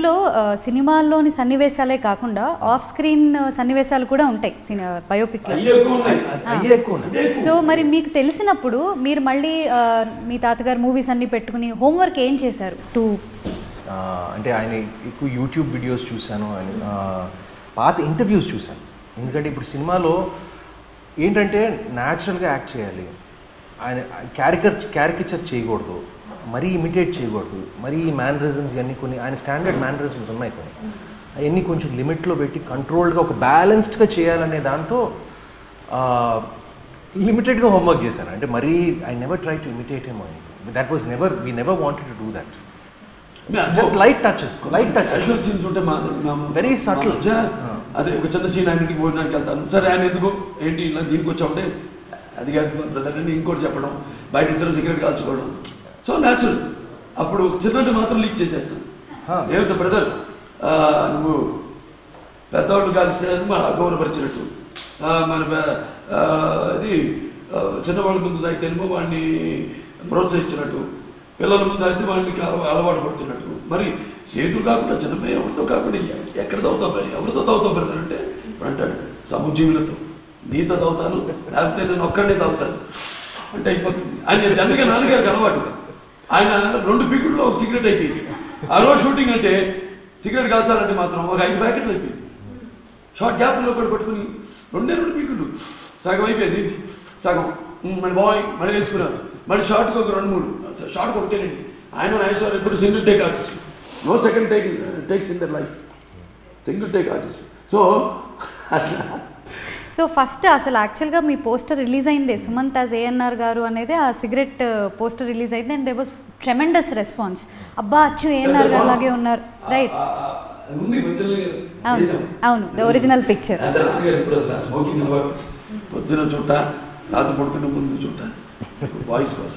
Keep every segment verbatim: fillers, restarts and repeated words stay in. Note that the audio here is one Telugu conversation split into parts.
ఇందులో సినిమాల్లోని సన్నివేశాలే కాకుండా ఆఫ్ స్క్రీన్ సన్నివేశాలు కూడా ఉంటాయి బయోపిక్. సో మరి మీకు తెలిసినప్పుడు మీరు మళ్ళీ మీ తాతగారు మూవీస్ అన్ని పెట్టుకుని హోంవర్క్ ఏం చేశారు? టూ అంటే ఆయన ఎక్కువ యూట్యూబ్ వీడియోస్ చూశాను, ఆయన పాత ఇంటర్వ్యూస్ చూశాను. ఎందుకంటే ఇప్పుడు సినిమాలో ఏంటంటే న్యాచురల్గా యాక్ట్ చేయాలి, ఆయన క్యారికర్ క్యారికేచర్ చేయకూడదు, మరీ ఇమిటేట్ చేయకూడదు, మరీ మేనరిజమ్స్ ఇవన్నీ కొన్ని ఆయన స్టాండర్డ్ మేనరిజమ్స్ ఉన్నాయి కొన్ని, అవన్నీ కొంచెం లిమిట్లో పెట్టి కంట్రోల్డ్గా ఒక బ్యాలెన్స్డ్గా చేయాలనే దాంతో లిమిటెడ్గా హోంవర్క్ చేశాను. అంటే మరీ I never try to imitate him అని, that was never we never wanted to do that. Just light touches light touches scenes ఉంటే మా వెరీ సటిల్. అదే ఒక చిన్న సీన్ ఆయన ఇంటికి భోజనానికి వెళ్తాను, సరే ఆయన ఎందుకు ఏంటి ఇలా దీనికి వచ్చామంటే అది కాదు బ్రదర్ అని ఇంకోటి చెప్పడం, బయట ఇద్దరు సిగరెట్ కాల్చుకోవడం, సో న్యాచురల్. అప్పుడు చిన్నట్టు మాత్రం లీక్ చేసేస్తాను, ఏమిటో బ్రదర్ నువ్వు పెద్దవాళ్ళు కాల్స్తే మన గౌరవపరిచినట్టు, మన అది చిన్నవాళ్ళ ముందు తాగితేనేమో వాడిని ప్రోత్సహించినట్టు, పిల్లల ముందు అయితే వాడిని అలవాటు పడుతున్నట్టు, మరి చేతులు కాకుండా చిన్నమ్మాయి ఎవరితో కాకుండా ఎక్కడ తవ్వుతాం, ఎవరితో తవ్వుతాం బ్రదర్ అంటే అంటాడు సముజీవులతో, నీతో తవ్వుతాను లేకపోతే నేను ఒక్కడినే తవ్వుతాను అంటే అయిపోతుంది. ఆయన జనరల్గా నాన్నగారికి అలవాటు, ఆయన రెండు పీకుల్లో ఒక సిగరెట్ అయిపోయింది. ఆ రోజు షూటింగ్ అంటే సిగరెట్ కాల్చాలంటే మాత్రం ఒక ఐదు ప్యాకెట్లు అయిపోయింది. షార్ట్ గ్యాప్లో కూడా పట్టుకుని రెండే రెండు పీకులు సగం అయిపోయింది, సగం మళ్ళీ బాయ్ మళ్ళీ వేసుకున్నారు, మళ్ళీ షార్ట్కి ఒక రెండు మూడు షార్ట్కి ఒకటేనండి. ఆయన నాగేశ్వర ఎప్పుడు single take artist, no second take takes in their life, single take artist. So అట్లా. సో ఫస్ట్ అసలు యాక్చువల్గా మీ పోస్టర్ రిలీజ్ అయిందే సుమంత్ యాజ్ ఏఎన్ఆర్ గారు అనేది, ఆ సిగరెట్ పోస్టర్ రిలీజ్ అయింది and they was tremendous response. అబ్బా అచ్చు ఏఎన్ఆర్ గారు లాగే ఉన్నారు, రైట్? అవును అవును, ద ఒరిజినల్ పిక్చర్. స్మోకింగ్ అలవాటు, పొద్దున చుట్ట రాత్రి పడుకున్న ముందు చుట్ట వాయిస్ కోసం.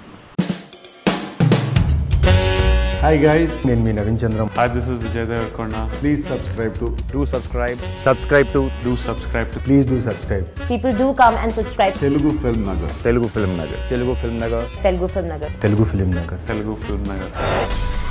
Hi guys, నేను మీ Naveen Chandram. Hi, this is Vijay Devarkonda. Please subscribe to do subscribe subscribe to Do subscribe to please do subscribe People do come and subscribe. Telugu Filmnagar. Telugu Filmnagar. Telugu Filmnagar. Telugu Filmnagar. Telugu Filmnagar. Telugu Filmnagar.